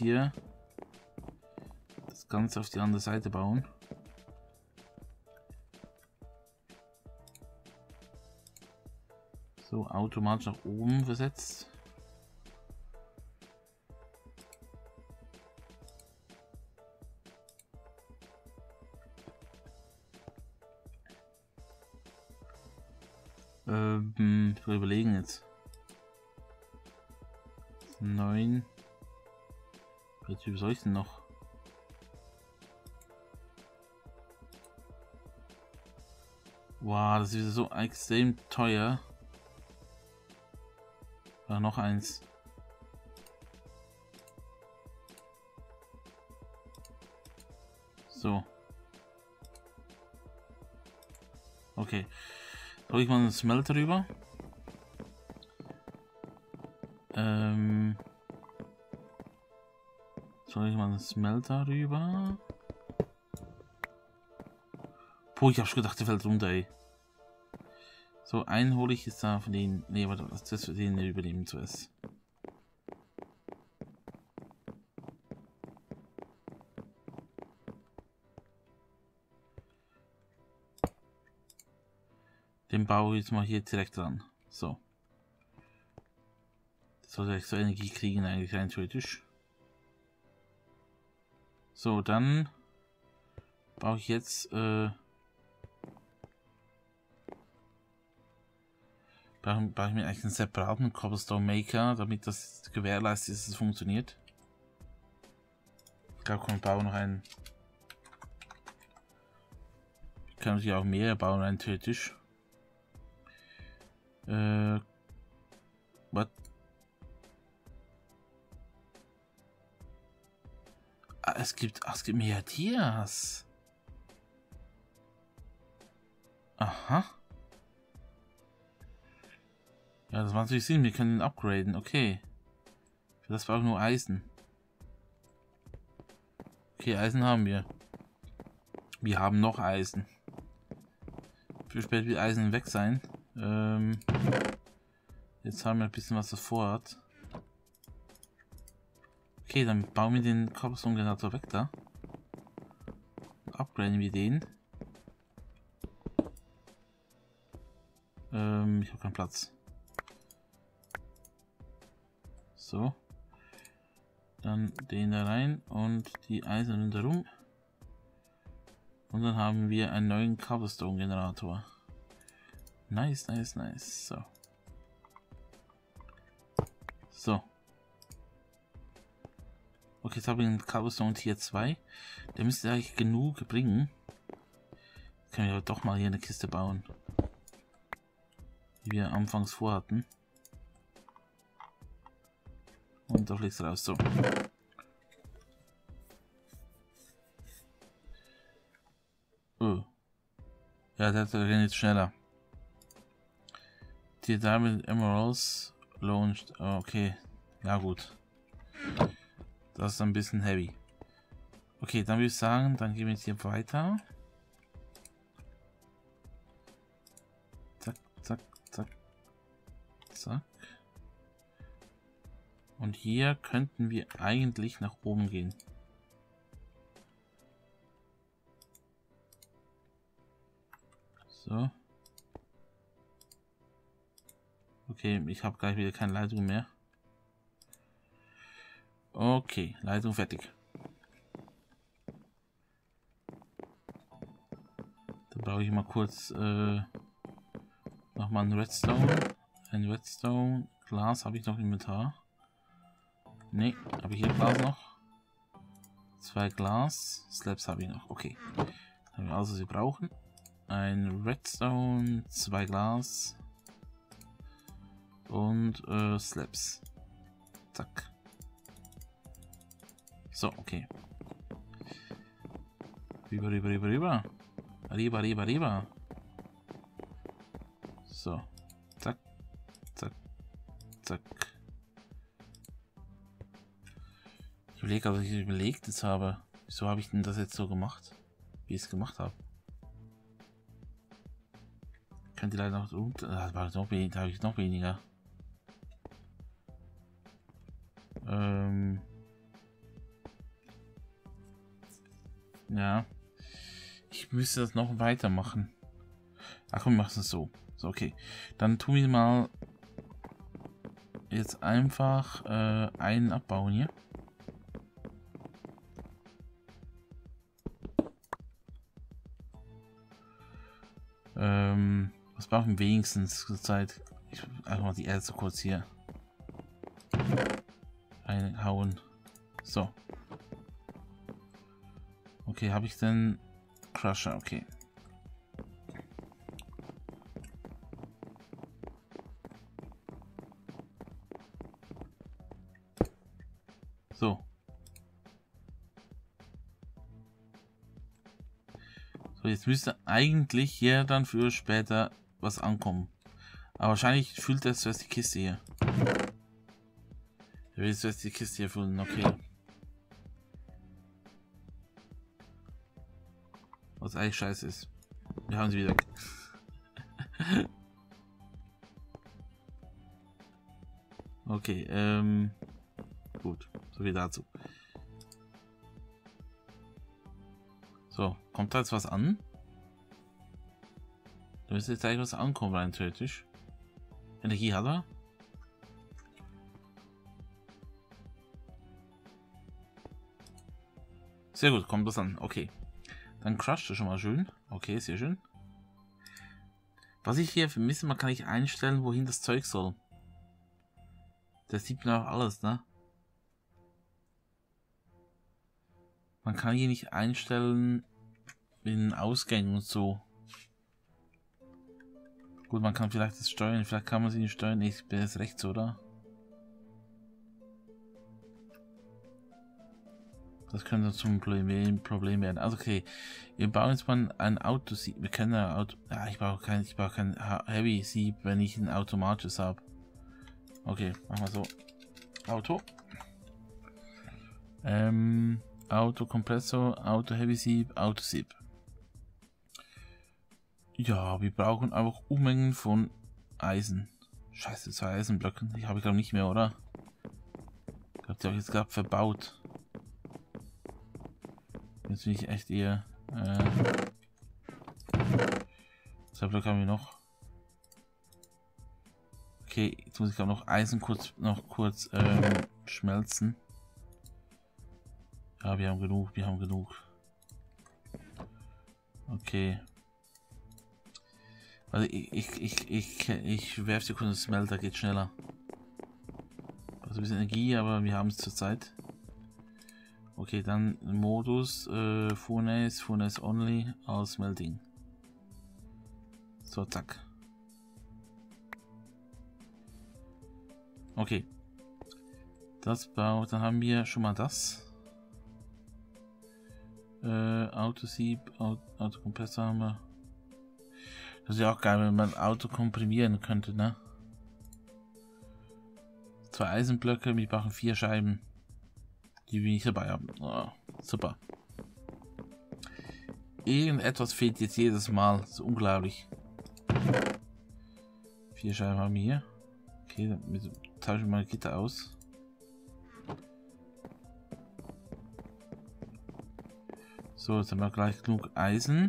hier das Ganze auf die andere Seite bauen. So, automatisch nach oben versetzt. Ich will überlegen jetzt. 9. Welche Typ soll ich denn noch? Wow, das ist wieder so extrem teuer. Ja, noch eins. So. Okay. Soll ich mal einen Smelter rüber? Soll ich mal einen Smelter rüber? Puh, ich hab schon gedacht, der fällt runter, ey. So, einen hole ich jetzt da von den. Ne, warte, das für den übernehmen zuerst. Den baue ich jetzt mal hier direkt dran. So. Das sollte ich so Energie kriegen, eigentlich rein theoretisch. So, dann baue ich jetzt baue ich mir eigentlich einen separaten Cobblestone Maker, damit das gewährleistet ist, dass es funktioniert. Ich glaube, ich baue noch einen. Ich kann natürlich auch mehr bauen, rein theoretisch. Was? Ah, es gibt mehr Tiers. Aha. Ja, das macht natürlich Sinn. Wir können ihn upgraden. Okay. Für das brauchen wir nur Eisen. Okay, Eisen haben wir. Wir haben noch Eisen. Für später wird Eisen weg sein. Jetzt haben wir ein bisschen was davor hat. Okay, dann bauen wir den Cobblestone-Generator weg da. Upgraden wir den. Ich habe keinen Platz. So. Dann den da rein und die Eisen darum. Und dann haben wir einen neuen Cobblestone-Generator. Nice, nice, nice. So. So. Okay, jetzt habe ich einen Cobblestone Tier 2. Der müsste eigentlich genug bringen. Jetzt können wir aber doch mal hier eine Kiste bauen. Die wir anfangs vorhatten. Und da fliegst du raus. So. Oh. Ja, der rennt jetzt schneller. Die Diamond Emeralds launched. Oh, okay. Ja, gut. Das ist ein bisschen heavy. Okay, dann würde ich sagen, dann gehen wir jetzt hier weiter. Zack, zack, zack, zack. Und hier könnten wir eigentlich nach oben gehen. So. Okay, ich habe gleich wieder keine Leitung mehr. Okay, Leitung fertig. Dann brauche ich mal kurz nochmal einen Redstone. Ein Redstone. Glas habe ich noch im Inventar. Ne, habe ich hier Glas noch. 2 Glas. Slabs habe ich noch. Okay. Dann haben wir alles, was wir brauchen. Ein Redstone, 2 Glas. Und Slabs. Zack. So, okay. Rüber, rüber, rüber, rüber. Rüber, rüber, rüber. So. Zack. Zack. Zack. Ich überlege, ob ich überlegt jetzt habe. Wieso habe ich denn das jetzt so gemacht? Wie ich es gemacht habe. Könnte leider noch unter. Da habe ich noch weniger. Ja. Ich müsste das noch weitermachen. Ach komm, wir machen es so. So, okay. Dann tun wir mal jetzt einfach einen abbauen hier. Was brauchen wir wenigstens zur Zeit? Ich einfach mal die Erde so kurz hier reinhauen. So. Okay, habe ich denn Crusher? Okay. So. So, jetzt müsste eigentlich hier dann für später was ankommen. Aber wahrscheinlich füllt das zuerst die Kiste hier. Er will zuerst die Kiste hier füllen, okay. Was eigentlich scheiße ist. Wir haben sie wieder. Okay, gut. So viel dazu. So, kommt da jetzt was an? Da müsste jetzt gleich was ankommen, rein theoretisch. Energie hat er. Sehr gut, kommt was an. Okay. Dann crusht er schon mal schön. Okay, sehr schön. Was ich hier vermisse, man kann nicht einstellen, wohin das Zeug soll. Das sieht man auch alles, ne? Man kann hier nicht einstellen in Ausgängen und so. Gut, man kann vielleicht das steuern. Vielleicht kann man sie nicht steuern. Ich bin jetzt rechts, oder? Das könnte zum Problem werden. Also okay, wir bauen jetzt mal ein Auto-Sieb. Wir können ein Auto. Ja, ich brauche kein Heavy-Sieb, wenn ich ein automatisches habe. Okay, machen wir so. Auto. Auto-Kompressor, Auto-Heavy-Sieb, Auto-Sieb. Ja, wir brauchen einfach Unmengen von Eisen. Scheiße, 2 Eisenblöcken. Die habe ich glaube nicht mehr, oder? Ich glaube, die habe ich jetzt gerade verbaut. Jetzt bin ich echt eher. 2 Blöcke haben wir noch. Okay, jetzt muss ich glaube noch Eisen kurz schmelzen. Ja, wir haben genug, Okay. Also ich werfe die kurz ins Smelter, geht schneller. Also ein bisschen Energie, aber wir haben es zurzeit. Okay, dann Modus Furnace Only aus Smelting. So, zack. Okay. Das baut, dann haben wir schon mal das. Autosieb, Autokompressor haben wir. Das ist ja auch geil, wenn man Auto komprimieren könnte, ne? 2 Eisenblöcke, wir brauchen 4 Scheiben, die wir nicht dabei haben. Oh, super. Irgendetwas fehlt jetzt jedes Mal. Das ist unglaublich. 4 Scheiben haben wir hier. Okay, dann tauschen wir mal Gitter aus. So, jetzt haben wir gleich genug Eisen.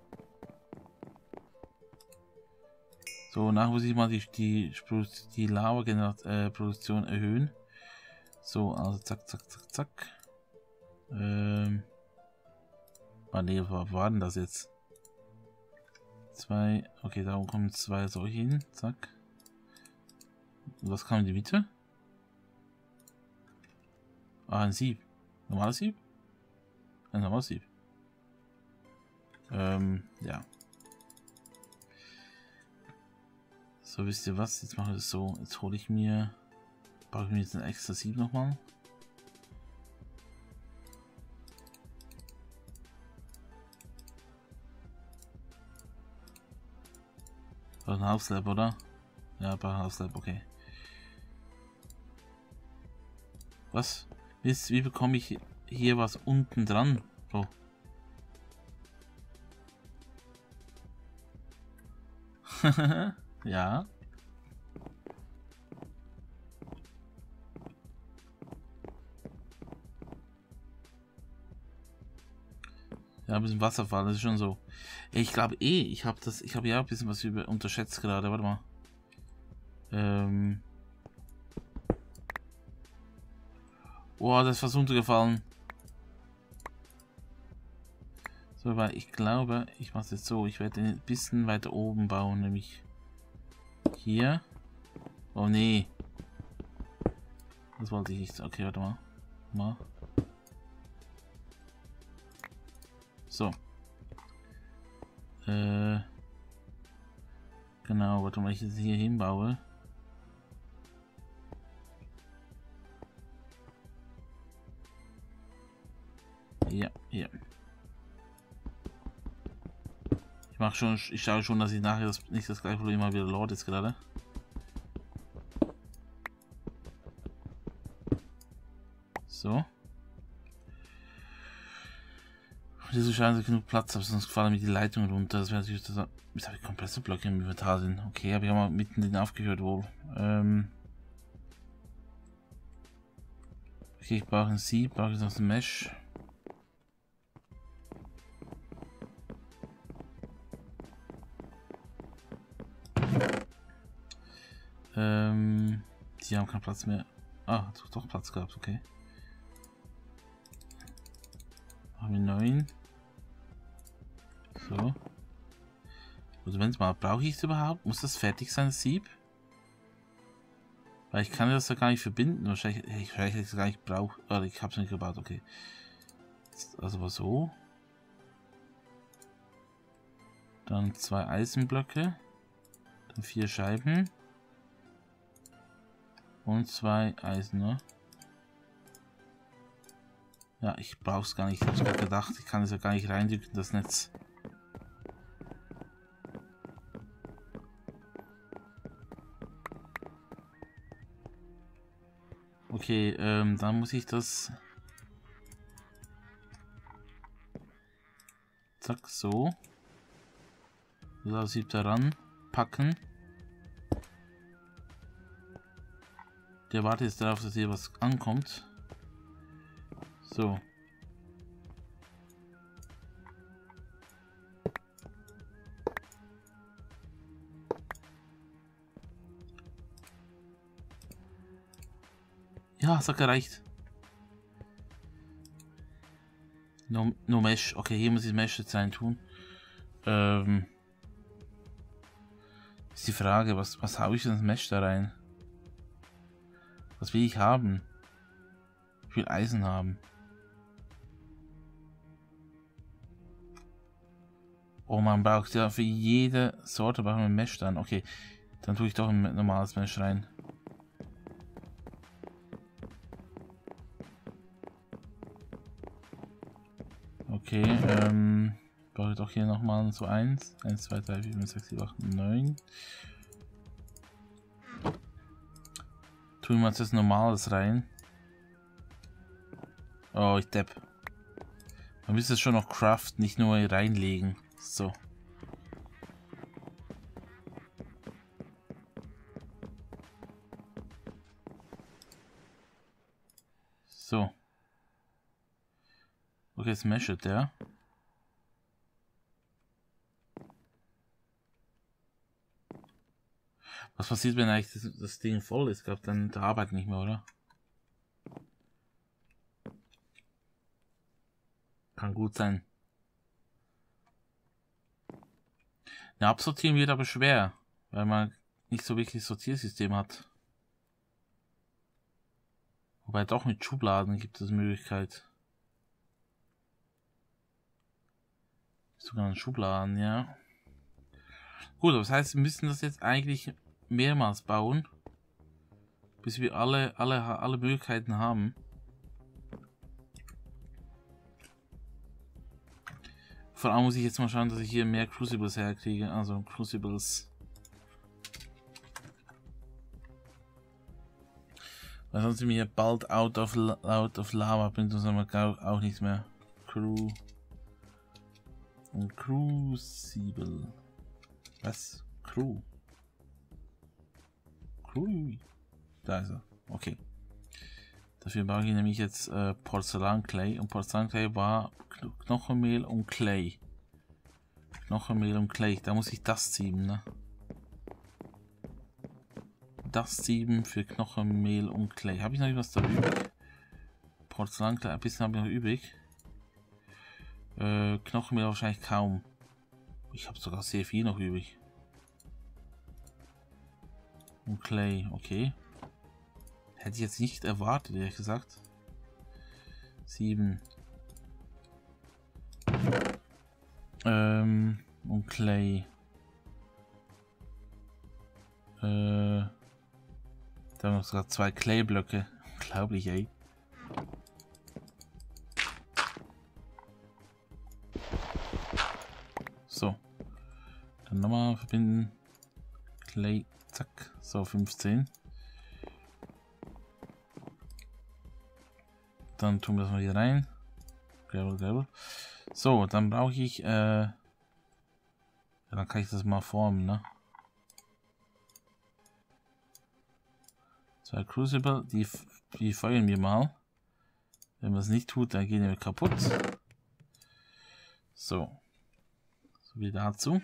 So, nachher muss ich mal die Lava-Produktion erhöhen. So, also zack, zack, zack, zack. Nee, was war denn das jetzt? 2, okay, da kommen 2 solche hin, zack. Und was kam in die Mitte? Ah, ein Sieb. Normales Sieb? Ein normales Sieb. Ja. So, wisst ihr was? Jetzt machen wir das so. Jetzt hole ich mir. Brauche ich mir jetzt ein extra Sieb nochmal. Ein House Lab, oder? Ja, bei House Lab, okay. Was? Wie bekomme ich hier was unten dran? Oh. Ja. ein bisschen Wasserfall, das ist schon so. Ich glaube ich habe ja ein bisschen was unterschätzt gerade, warte mal. Oh, das ist fast runtergefallen. So, weil ich glaube, ich mache es jetzt so, ich werde ein bisschen weiter oben bauen, nämlich hier. Oh nee. Das wollte ich nicht. Okay, warte mal. So. Genau, warte mal, ich jetzt hier hinbaue. Ja, hier. Ich schaue schon, dass ich nachher nicht das gleiche Problem habe wie der Lord jetzt gerade. So. Wieso scheinen sie genug Platz, aber sonst fallen mir die Leitungen runter. Das wäre natürlich das. Jetzt habe ich Kompressorblöcke im Inventar sind. Okay, habe ich auch mal mitten aufgehört wohl. Okay, ich brauche ein Sieb, brauche ich noch ein Mesh. Die haben keinen Platz mehr. Ah, hat doch Platz gehabt, okay. Haben wir 9. So. Also wenn es mal, brauche ich es überhaupt? Muss das fertig sein, das Sieb? Weil ich kann das ja gar nicht verbinden. Wahrscheinlich hätte ich es gar nicht braucht. Oder ich habe es nicht gebaut, okay. Also war so. Dann 2 Eisenblöcke. Dann 4 Scheiben. Und 2 Eisen, ne? Ja, ich brauche es gar nicht. Ich habe es gerade gedacht, ich kann es ja gar nicht reindrücken, das Netz. Okay, dann muss ich das... Zack, so. So, Sieb daran packen. Der wartet jetzt darauf, dass hier was ankommt. So. Ja, es hat gereicht. No Mesh. Okay, hier muss ich Mesh jetzt rein tun. Ist die Frage, was habe ich denn das Mesh da rein? Was will ich haben? Ich will Eisen haben. Oh, man braucht ja für jede Sorte braucht man Mesh dann. Okay, dann tue ich doch ein normales Mesh rein. Okay, brauche ich doch hier nochmal so 1, 2, 3, 4, 5, 6, 7, 8, 9. Tun wir jetzt das Normales rein. Oh, ich depp. Man müsste es schon noch craften, nicht nur reinlegen. So. So. Okay, jetzt meshet der. Was passiert, wenn eigentlich das Ding voll ist? Ich glaube, dann der arbeitet nicht mehr, oder? Kann gut sein. Ja, absortieren wird aber schwer, weil man nicht so wirklich Sortiersystem hat. Wobei doch mit Schubladen gibt es Möglichkeit. Sogar in Schubladen, ja. Gut, aber das heißt, wir müssen das jetzt eigentlich mehrmals bauen, bis wir alle Möglichkeiten haben. Vor allem muss ich jetzt mal schauen, dass ich hier mehr Crucibles herkriege, also Crucibles. Weil sonst sind wir hier bald out of Lava, bringt uns aber auch nichts mehr. Crucible. Was? Crew. Da ist er. Okay. Dafür brauche ich nämlich jetzt Porzellanclay. Und Porzellanclay war Knochenmehl und Clay. Knochenmehl und Clay. Da muss ich das sieben, ne? Das sieben für Knochenmehl und Clay. Habe ich noch etwas da übrig? Porzellanclay, ein bisschen habe ich noch übrig. Knochenmehl wahrscheinlich kaum. Ich habe sogar sehr viel noch übrig. Und Clay, okay. Hätte ich jetzt nicht erwartet, ehrlich gesagt. 7. Und Clay. Da haben wir sogar 2 Clay-Blöcke. Unglaublich, ey. So. Dann nochmal verbinden. Clay, zack. So, 15. Dann tun wir das mal hier rein. Gravel, Gravel. So, dann brauche ich, ja, dann kann ich das mal formen, ne? 2 Crucible, die feuern wir mal. Wenn man es nicht tut, dann gehen wir kaputt. So. So wie dazu.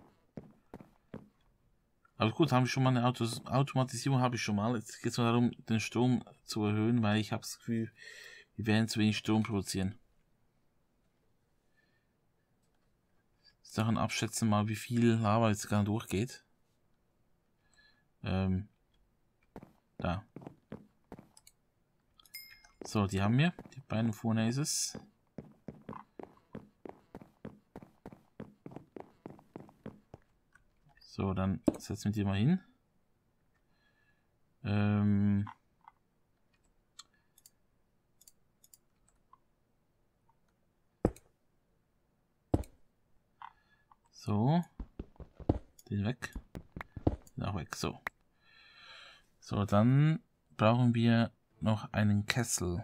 Aber gut, haben wir schon mal eine Automatisierung, habe ich schon mal. Jetzt geht es nur darum, den Strom zu erhöhen, weil ich habe das Gefühl, wir werden zu wenig Strom produzieren. Sachen abschätzen mal, wie viel Lava jetzt gerade durchgeht. Da. So, die haben wir, die beiden Furnaces. So, dann setzen wir die mal hin. So. Den weg. Den auch weg. So. So, dann brauchen wir noch einen Kessel.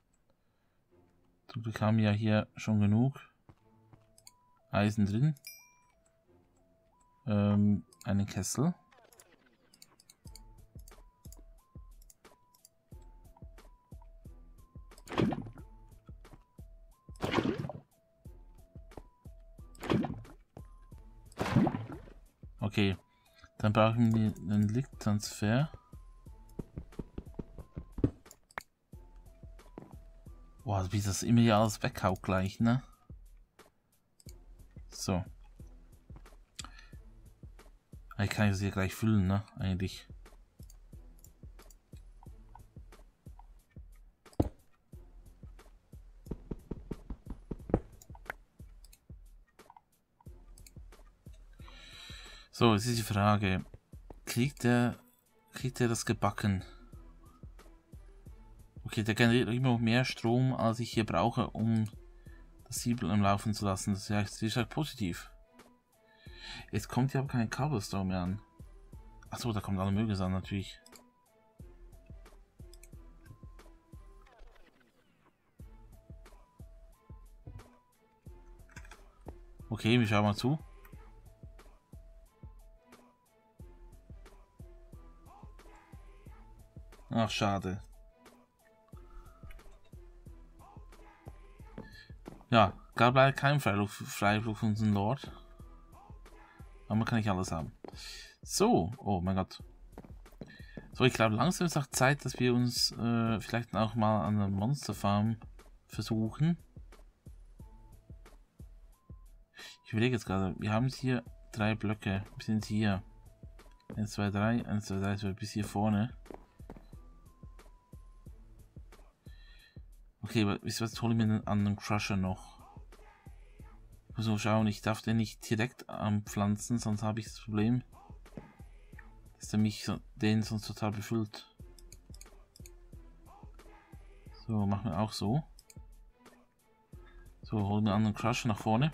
Zum Glück haben wir ja hier schon genug Eisen drin. Einen Kessel. Okay, dann brauchen wir einen Lichttransfer. Boah, wie das immer hier alles weghaut gleich, ne? So. Ich kann das hier gleich füllen, ne? Eigentlich. So, jetzt ist die Frage. Kriegt er das gebacken? Okay, der generiert immer noch mehr Strom, als ich hier brauche, um das Siebel am Laufen zu lassen. Das ist halt positiv. Jetzt kommt ja aber kein Cobblestone mehr an. Achso, da kommt alle mögliche an, natürlich. Okay, wir schauen mal zu. Ach, schade. Ja, gab leider keinen Freiwillig von unserem Lord. Aber man kann nicht alles haben. So, oh mein Gott. So, ich glaube, langsam ist auch Zeit, dass wir uns vielleicht auch mal an der Monsterfarm versuchen. Ich überlege jetzt gerade, wir haben hier 3 Blöcke. Wir sind hier. 1, 2, 3, 1, 2, 3, 2 bis hier vorne. Okay, aber wisst ihr was, hole ich mir einen anderen Crusher noch. Ich muss nur schauen, ich darf den nicht direkt anpflanzen, sonst habe ich das Problem, dass der mich den sonst total befüllt. So, machen wir auch so. So, holen wir einen anderen Crusher nach vorne.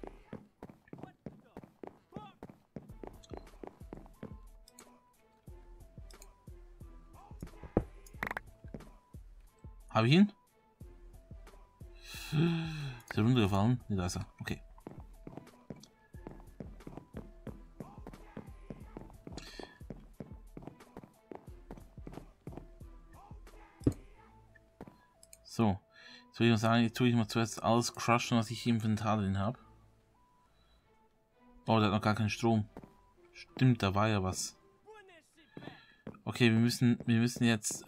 Habe ich ihn? Ist er runtergefallen? Ne, da ist er. Okay. So. Jetzt würde ich mal sagen, jetzt tue ich mal zuerst alles crushen, was ich im Inventar drin habe. Oh, der hat noch gar keinen Strom. Stimmt, da war ja was. Okay, wir müssen jetzt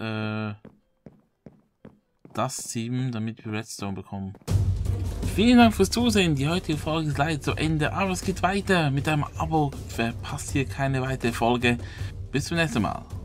das ziehen, damit wir Redstone bekommen. Vielen Dank fürs Zusehen. Die heutige Folge ist leider zu Ende, aber es geht weiter. Mit einem Abo verpasst ihr keine weitere Folge. Bis zum nächsten Mal.